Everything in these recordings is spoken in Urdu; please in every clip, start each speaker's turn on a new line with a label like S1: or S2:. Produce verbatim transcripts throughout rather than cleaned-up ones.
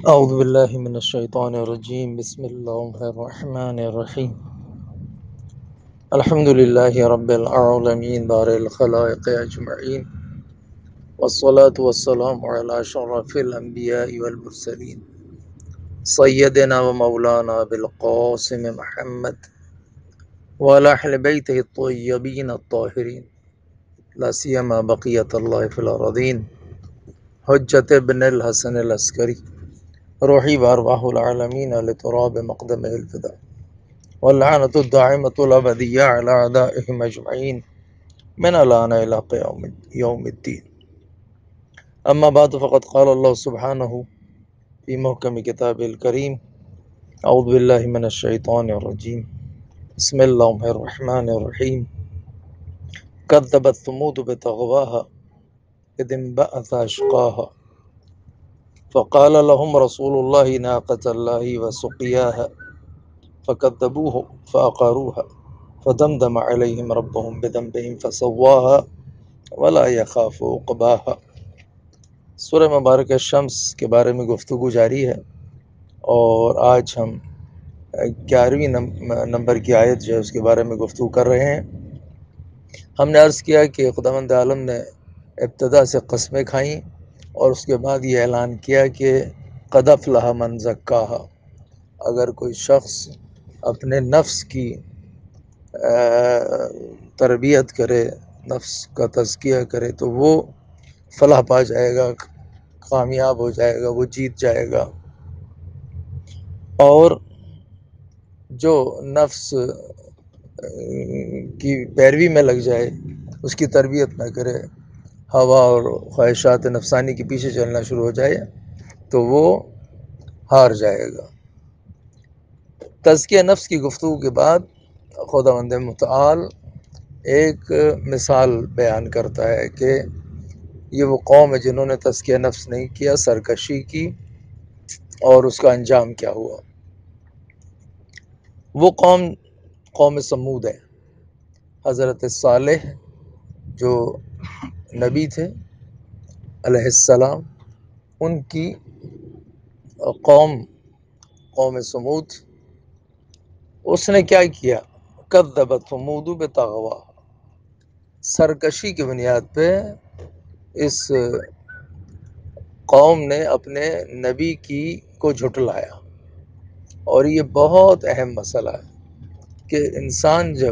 S1: اعوذ باللہ من الشیطان الرجیم بسم اللہ الرحمن الرحیم الحمد للہ رب العالمین بار الخلائق اجمعین والصلاة والسلام علی اشرف الانبیاء والمرسلین سیدنا و مولانا بالقاسم محمد وعلی اہل بیتہ الطیبین الطاہرین لا سیما بقیت اللہ فی الارضین حجت ابن الحسن العسکری روحی وارواح العالمین لتراب مقدمہ الفدا واللعنۃ الدائمۃ الابدیہ علی اعدائہم اجمعین من الان الی قیام یوم الدین. اما بعد فقد قال اللہ سبحانہ فی محکم کتاب الکریم اعوذ باللہ من الشیطان الرجیم بسم اللہ الرحمن الرحیم کذبت ثمود بطغواها اذ انبعث اشقاها فقال لهم رسول الله ناقة الله وسقياها فكذبوه فعقروها فدمدم عليهم ربهم بذنبهم فسواها ولا يخاف عقباها. سورہ مبارکہ شمس کے بارے میں گفتگو جاری ہے، اور آج ہم گیارہویں نمبر کی آیت جو ہے اس کے بارے میں گفتگو کر رہے ہیں. ہم نے عرض کیا کہ خداوند عالم نے ابتدا سے قسمیں کھائیں اور اس کے بعد یہ اعلان کیا کہ قد افلح من زکاہا. اگر کوئی شخص اپنے نفس کی تربیت کرے، نفس کا تزکیہ کرے، تو وہ فلاح پا جائے گا، کامیاب ہو جائے گا، وہ جیت جائے گا. اور جو نفس کی پیروی میں لگ جائے، اس کی تربیت نہ کرے، ہوا اور خواہشات نفسانی کے پیچھے چلنا شروع ہو جائے، تو وہ ہار جائے گا. تزکیہ نفس کی گفتگو کے بعد خداوند متعال ایک مثال بیان کرتا ہے کہ یہ وہ قوم ہے جنہوں نے تزکیہ نفس نہیں کیا، سرکشی کی، اور اس کا انجام کیا ہوا. وہ قوم قوم سمود ہے. حضرت صالح جو نبی تھے علیہ السلام، ان کی قوم قوم سمود، اس نے کیا کیا؟ کذبت ثمود بطغواہا. سرکشی کی بنیاد پہ اس قوم نے اپنے نبی کی کو جھٹلایا. اور یہ بہت اہم مسئلہ ہے کہ انسان جب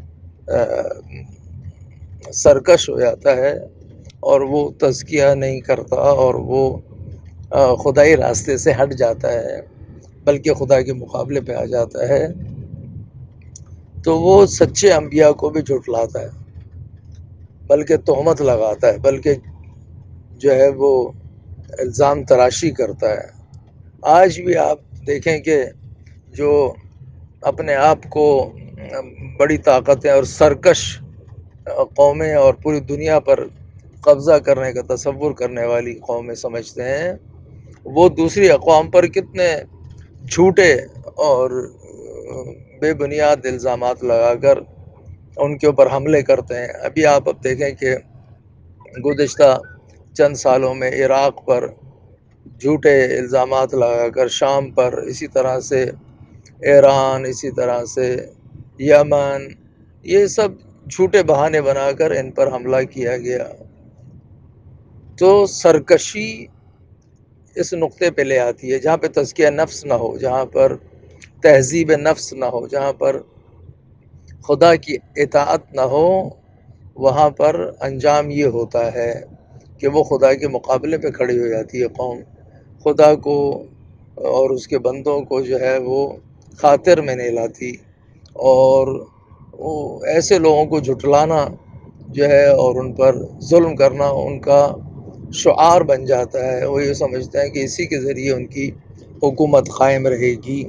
S1: سرکش ہو جاتا ہے اور وہ تزکیہ نہیں کرتا اور وہ خدائی راستے سے ہٹ جاتا ہے، بلکہ خدا کے مقابلے پہ آ جاتا ہے، تو وہ سچے انبیاء کو بھی جھٹلاتا ہے، بلکہ تہمت لگاتا ہے، بلکہ جو ہے وہ الزام تراشی کرتا ہے. آج بھی آپ دیکھیں کہ جو اپنے آپ کو بڑی طاقتیں اور سرکش قومیں اور پوری دنیا پر قبضہ کرنے کا تصور کرنے والی قومیں سمجھتے ہیں، وہ دوسری اقوام پر کتنے جھوٹے اور بے بنیاد الزامات لگا کر ان کے اوپر حملے کرتے ہیں. ابھی آپ اب دیکھیں کہ گزشتہ چند سالوں میں عراق پر جھوٹے الزامات لگا کر، شام پر، اسی طرح سے ایران، اسی طرح سے یمن، یہ سب جھوٹے بہانے بنا کر ان پر حملہ کیا گیا. تو سرکشی اس نقطے پہ لے آتی ہے جہاں پہ تزکیہ نفس نہ ہو، جہاں پر تہذیب نفس نہ ہو، جہاں پر خدا کی اطاعت نہ ہو. وہاں پر انجام یہ ہوتا ہے کہ وہ خدا کے مقابلے پہ کھڑی ہو جاتی ہے قوم. خدا کو اور اس کے بندوں کو جو ہے وہ خاطر میں نہیں لاتی، اور وہ ایسے لوگوں کو جھٹلانا جو ہے اور ان پر ظلم کرنا ان کا شعار بن جاتا ہے. وہ یہ سمجھتے ہیں کہ اسی کے ذریعے ان کی حکومت قائم رہے گی.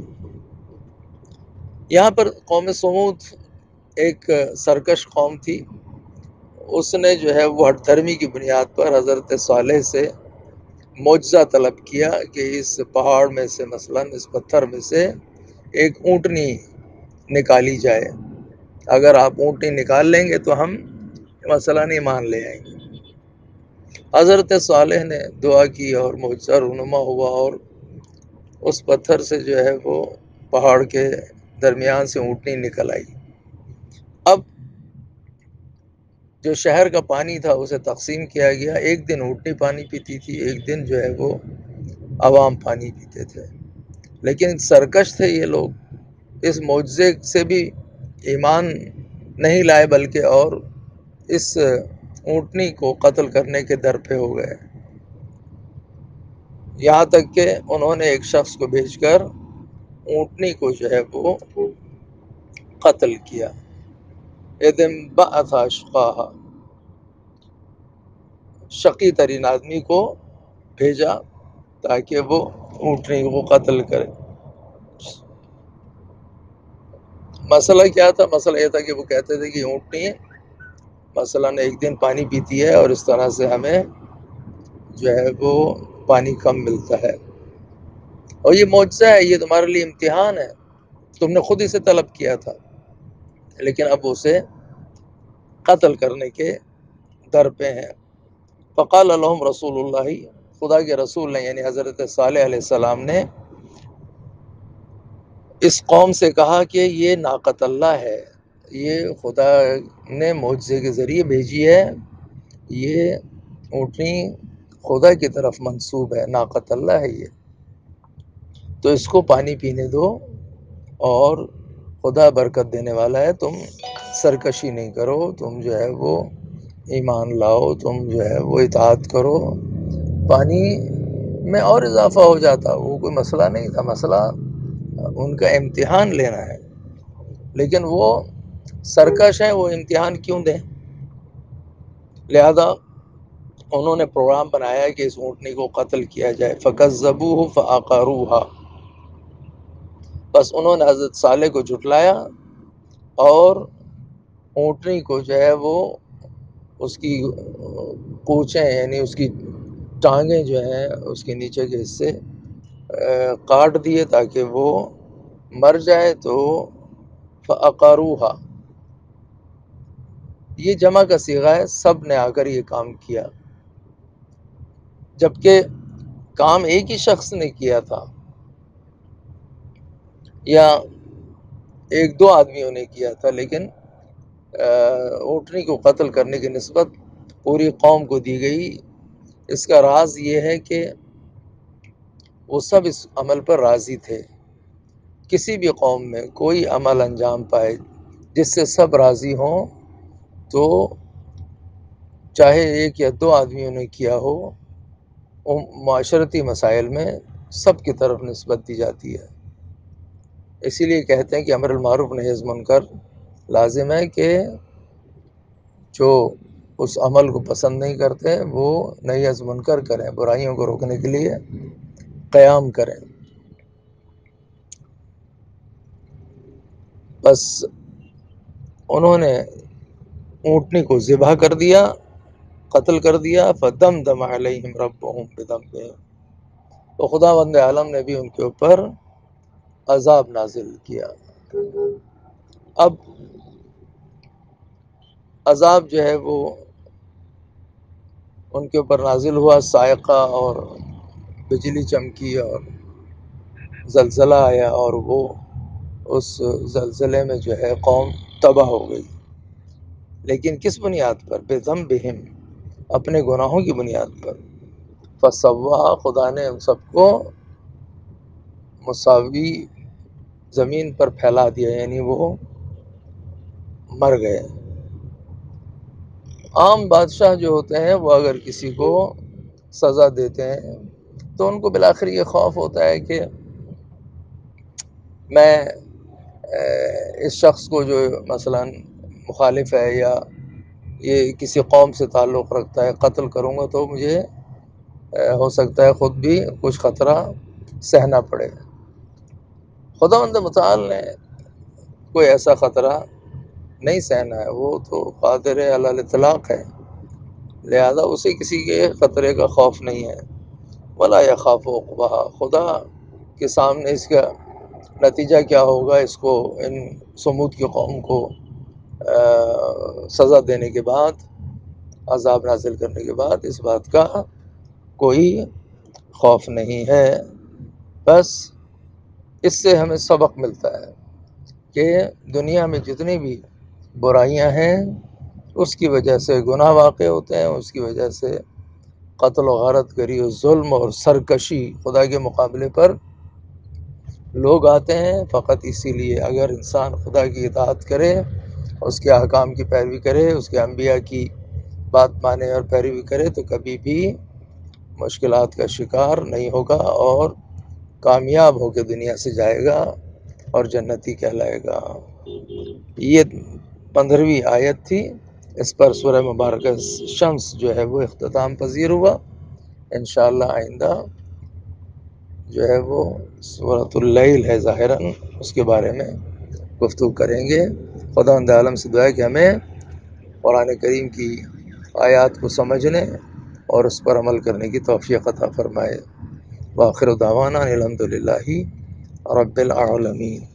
S1: یہاں پر قوم سمود ایک سرکش قوم تھی. اس نے جو ہے وہ ہٹ دھرمی کی بنیاد پر حضرت صالح سے معجزہ طلب کیا کہ اس پہاڑ میں سے، مثلاً اس پتھر میں سے ایک اونٹنی نکالی جائے. اگر آپ اونٹنی نکال لیں گے تو ہم مسئلہ نہیں مان لے آئیں گے. حضرت صالح نے دعا کی اور معجزہ رونما ہوا، اور اس پتھر سے جو ہے وہ پہاڑ کے درمیان سے اونٹنی نکل آئی۔ اب جو شہر کا پانی تھا اسے تقسیم کیا گیا، ایک دن اونٹنی پانی پیتی تھی، ایک دن جو ہے وہ عوام پانی پیتے تھے۔ لیکن سرکش تھے یہ لوگ، اس معجزے سے بھی ایمان نہیں لائے بلکہ اور اس اونٹنی کو قتل کرنے کے در پہ ہو گئے، یہاں تک کہ انہوں نے ایک شخص کو بھیج کر اونٹنی کو جو ہے وہ قتل کیا۔ اذن بعث اشقاها، شقی ترین آدمی کو بھیجا تاکہ وہ اونٹنی کو قتل کرے۔ مسئلہ کیا تھا؟ مسئلہ یہ تھا کہ وہ کہتے تھے کہ اونٹنی مثلاً ایک دن پانی پیتی ہے اور اس طرح سے ہمیں جو ہے وہ پانی کم ملتا ہے، اور یہ معجزہ ہے، یہ تمہارے لیے امتحان ہے، تم نے خود اسے طلب کیا تھا، لیکن اب اسے قتل کرنے کے در پہ ہیں۔ فقال لهم رسول اللہ، خدا کے رسول نے یعنی حضرت صالح علیہ السلام نے اس قوم سے کہا کہ یہ ناقۃ اللہ ہے، یہ خدا نے معجزے کے ذریعے بھیجی ہے، یہ اونٹنی خدا کی طرف منسوب ہے، ناقۃ اللہ ہے یہ، تو اس کو پانی پینے دو، اور خدا برکت دینے والا ہے، تم سرکشی نہیں کرو، تم جو ہے وہ ایمان لاؤ، تم جو ہے وہ اطاعت کرو، پانی میں اور اضافہ ہو جاتا، وہ کوئی مسئلہ نہیں تھا، مسئلہ ان کا امتحان لینا ہے، لیکن وہ سرکش ہیں، وہ امتحان کیوں دیں؟ لہذا انہوں نے پروگرام بنایا کہ اس اونٹنی کو قتل کیا جائے۔ فَكَذَّبُوهُ فَعَقَرُوهَا، بس انہوں نے حضرت صالح کو جھٹلایا اور اونٹنی کو جو ہے وہ اس کی پونچھیں یعنی اس کی ٹانگیں جو ہیں اس کے نیچے کے حصے کاٹ دیے تاکہ وہ مر جائے، تو فَعَقَرُوهَا یہ جمع کا صیغہ ہے، سب نے آ کر یہ کام کیا، جبکہ کام ایک ہی شخص نے کیا تھا یا ایک دو آدمیوں نے کیا تھا، لیکن اونٹنی کو قتل کرنے کی نسبت پوری قوم کو دی گئی۔ اس کا راز یہ ہے کہ وہ سب اس عمل پر راضی تھے۔ کسی بھی قوم میں کوئی عمل انجام پائے جس سے سب راضی ہوں، تو چاہے ایک یا دو آدمیوں نے کیا ہو، معاشرتی مسائل میں سب کی طرف نسبت دی جاتی ہے۔ اسی لیے کہتے ہیں کہ امر المعروف نہی عن المنکر لازم ہے کہ جو اس عمل کو پسند نہیں کرتے وہ نہی عن المنکر کریں، برائیوں کو روکنے کے لیے قیام کریں۔ بس انہوں نے اونٹنی کو ذبح کر دیا، قتل کر دیا۔ فَدَمْدَمَ عَلَيْهِمْ رَبُّهُمْ بِذَنبِهِمْ، تو خداوند عالم نے بھی ان کے اوپر عذاب نازل کیا۔ اب عذاب جو ہے وہ ان کے اوپر نازل ہوا، صاعقہ اور بجلی چمکی اور زلزلہ آیا، اور وہ اس زلزلے میں جو ہے قوم تباہ ہو گئی، لیکن کس بنیاد پر؟ بِذَنبِهِمْ، اپنے گناہوں کی بنیاد پر۔ فَسَوَّاهَا، خدا نے ان سب کو مساوی زمین پر پھیلا دیا، یعنی وہ مر گئے۔ عام بادشاہ جو ہوتے ہیں وہ اگر کسی کو سزا دیتے ہیں تو ان کو بالآخر یہ خوف ہوتا ہے کہ میں اس شخص کو جو مثلاً مخالف ہے یا یہ کسی قوم سے تعلق رکھتا ہے قتل کروں گا تو مجھے ہو سکتا ہے خود بھی کچھ خطرہ سہنا پڑے۔ خداوند متعال نے کوئی ایسا خطرہ نہیں سہنا ہے، وہ تو قادر علی الاطلاق ہے، لہذا اسے کسی کے خطرے کا خوف نہیں ہے۔ ولا یخاف عقبیٰ، خدا کے سامنے اس کا نتیجہ کیا ہوگا، اس کو ان سمود کی قوم کو سزا دینے کے بعد، عذاب نازل کرنے کے بعد، اس بات کا کوئی خوف نہیں ہے۔ بس اس سے ہمیں سبق ملتا ہے کہ دنیا میں جتنی بھی برائیاں ہیں اس کی وجہ سے گناہ واقع ہوتے ہیں، اس کی وجہ سے قتل و غارت گری و ظلم اور سرکشی خدا کے مقابلے پر لوگ آتے ہیں فقط اسی لیے اگر انسان خدا کی اطاعت کرے، اس کے احکام کی پیروی کرے، اس کے انبیاء کی بات مانے اور پیروی کرے تو کبھی بھی مشکلات کا شکار نہیں ہوگا اور کامیاب ہو کے دنیا سے جائے گا اور جنتی کہلائے گا۔ یہ پندرہویں آیت تھی، اس پر سورہ مبارکہ شمس جو ہے وہ اختتام پذیر ہوا۔ انشاءاللہ آئندہ جو ہے وہ سورۃ اللیل ہے ظاہراً، اس کے بارے میں گفتگو کریں گے۔ خداوند عالم سے دعا ہے کہ ہمیں قرآن کریم کی آیات کو سمجھنے اور اس پر عمل کرنے کی توفیق عطا فرمائے۔ وآخر دعوانا الحمد للہ رب العالمین۔